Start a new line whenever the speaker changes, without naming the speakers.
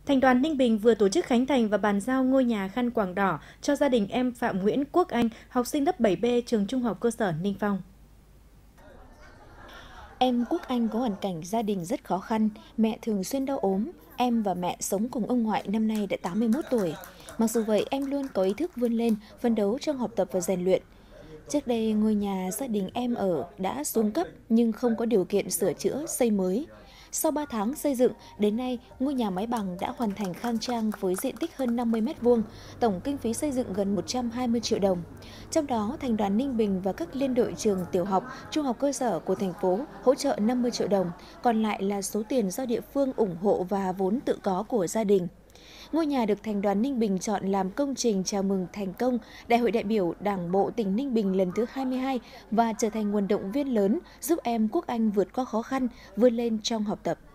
Thành đoàn Ninh Bình vừa tổ chức khánh thành và bàn giao ngôi nhà khăn quàng đỏ cho gia đình em Phạm Nguyễn Quốc Anh, học sinh lớp 7B trường Trung học cơ sở Ninh Phong.
Em Quốc Anh có hoàn cảnh gia đình rất khó khăn, mẹ thường xuyên đau ốm. Em và mẹ sống cùng ông ngoại năm nay đã 81 tuổi. Mặc dù vậy, em luôn có ý thức vươn lên, phấn đấu trong học tập và rèn luyện. Trước đây, ngôi nhà gia đình em ở đã xuống cấp nhưng không có điều kiện sửa chữa, xây mới. Sau 3 tháng xây dựng, đến nay, ngôi nhà mái bằng đã hoàn thành khang trang với diện tích hơn 50 m², tổng kinh phí xây dựng gần 120 triệu đồng. Trong đó, Thành đoàn Ninh Bình và các liên đội trường tiểu học, trung học cơ sở của thành phố hỗ trợ 50 triệu đồng, còn lại là số tiền do địa phương ủng hộ và vốn tự có của gia đình. Ngôi nhà được Thành đoàn Ninh Bình chọn làm công trình chào mừng thành công Đại hội đại biểu Đảng bộ tỉnh Ninh Bình lần thứ 22 và trở thành nguồn động viên lớn giúp em Quốc Anh vượt qua khó khăn, vươn lên trong học tập.